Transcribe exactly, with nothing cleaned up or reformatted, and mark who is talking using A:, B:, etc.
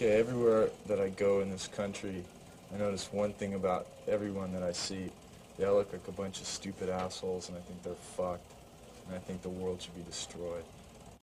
A: Okay, everywhere that I go in this country, I notice one thing about everyone that I see. They all look like a bunch of stupid assholes, and I think they're fucked. And I think the world should be destroyed.